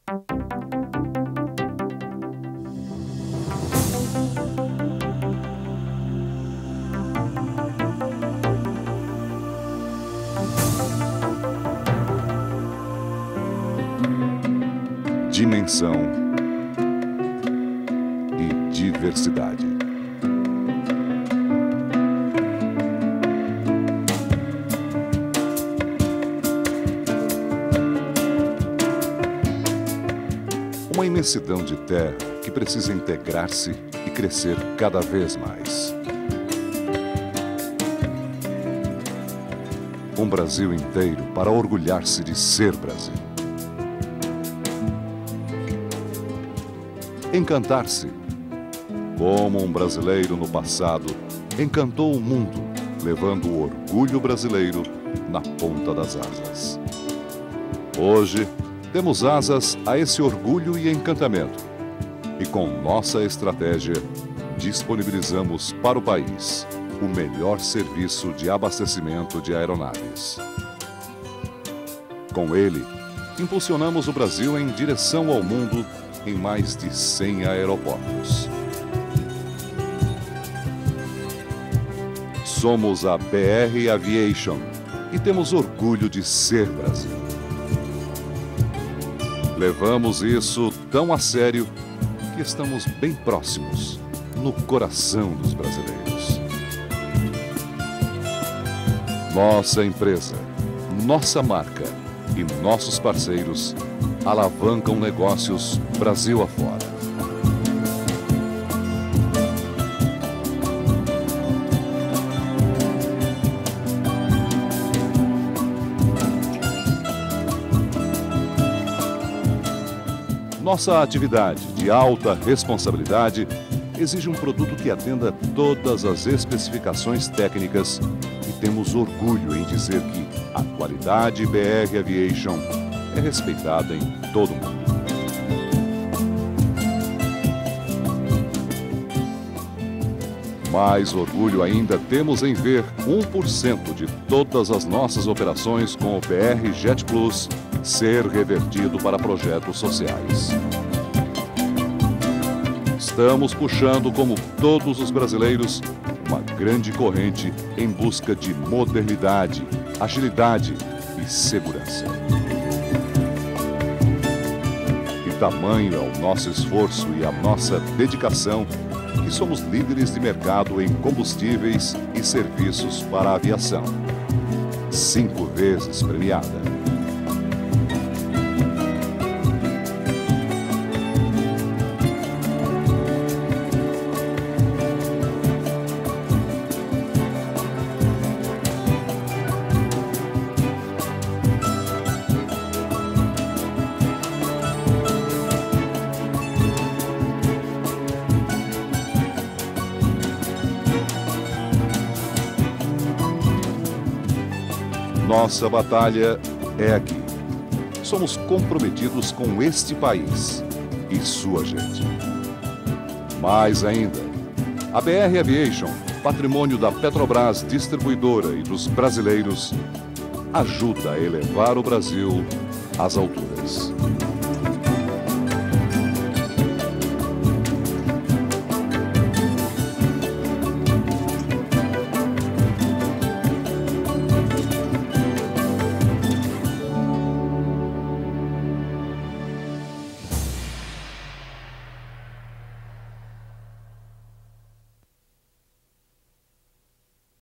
Dimensão e diversidade. Uma imensidão de terra que precisa integrar-se e crescer cada vez mais. Um Brasil inteiro para orgulhar-se de ser Brasil. Encantar-se, como um brasileiro no passado encantou o mundo, levando o orgulho brasileiro na ponta das asas. Hoje, demos asas a esse orgulho e encantamento, e com nossa estratégia, disponibilizamos para o país o melhor serviço de abastecimento de aeronaves. Com ele, impulsionamos o Brasil em direção ao mundo em mais de 100 aeroportos. Somos a BR Aviation e temos orgulho de ser Brasil. Levamos isso tão a sério que estamos bem próximos, no coração dos brasileiros. Nossa empresa, nossa marca e nossos parceiros alavancam negócios Brasil afora. Nossa atividade de alta responsabilidade exige um produto que atenda todas as especificações técnicas e temos orgulho em dizer que a qualidade BR Aviation é respeitada em todo o mundo. Mais orgulho ainda temos em ver 1% de todas as nossas operações com o BR JetPlus ser revertido para projetos sociais. Estamos puxando, como todos os brasileiros, uma grande corrente em busca de modernidade, agilidade e segurança. E tamanho é o nosso esforço e a nossa dedicação que somos líderes de mercado em combustíveis e serviços para a aviação. 5 vezes premiada. Nossa batalha é aqui. Somos comprometidos com este país e sua gente. Mais ainda, a BR Aviation, patrimônio da Petrobras Distribuidora e dos brasileiros, ajuda a elevar o Brasil às alturas.